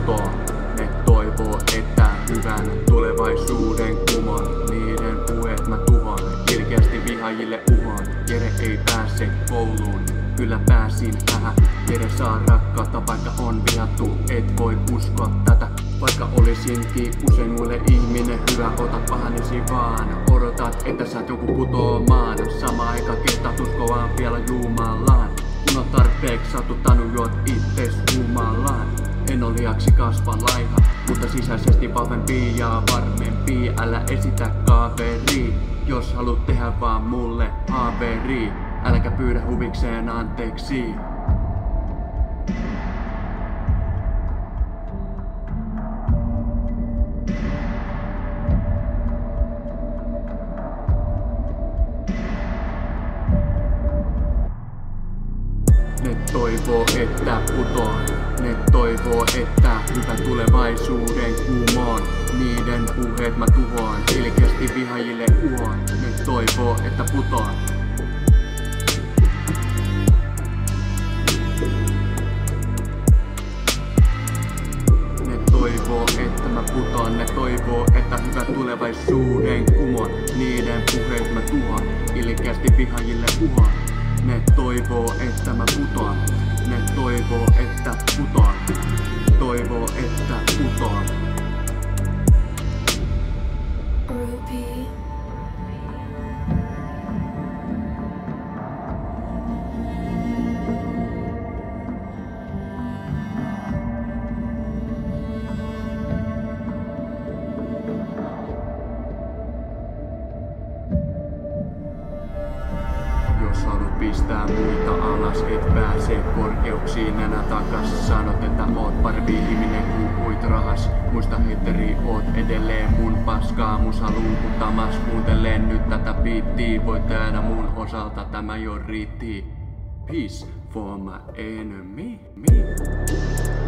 putoon. Ne toivoo, että hyvän tulevaisuuden kumon. Niiden puheet mä tuhon, ilkeästi vihaajille uhon. Jere ei pääse kouluun, kyllä pääsin Jere saa rakkautta, vaikka on vihattu, et voi uskoa tätä. Vaikka olisinkin usein muille ihminen hyvä, otat pahanesi vaan. Odotat, että sä joku putoamaan. Sama aika kehtaat uskoaan vielä Jumalaan. Kun on tarpeeksi satuttanut, juot itses humalaan. En ole liiaksi kasvan laiha, mutta sisäisesti vahvempi ja varmempi. Älä esitä kaveri, jos haluat tehdä vaan mulle haveri. Äläkä pyydä huvikseen anteeksi. Ne toivoo, että putoan. Ne toivoo, että hyvän tulevaisuuden kumoon. Niiden puheet mä tuhoan, ilkeästi vihaajille uon. Ne toivoo, että putoan. Ne toivoo, että mä putoan. Ne toivoo, että hyvän tulevaisuuden kumoon. Niiden puheet mä tuhoan, ilkeästi vihaajille uon. Ne toivoo, että mä putoan. Ne toivoo, että putoan. Toivoo, että putoan. Ruby. Jos haluat pistää muita alas, et pääse korkeuksiin enää takas. Sanot, että oot parempi ihminen kuin uit rahas. Muista hitteri, oot edelleen mun paskaa. Musa luukuttamas, kuuntelee nyt tätä biittiä. Voit aina mun osalta, tämä jo riitti. Peace for my enemy.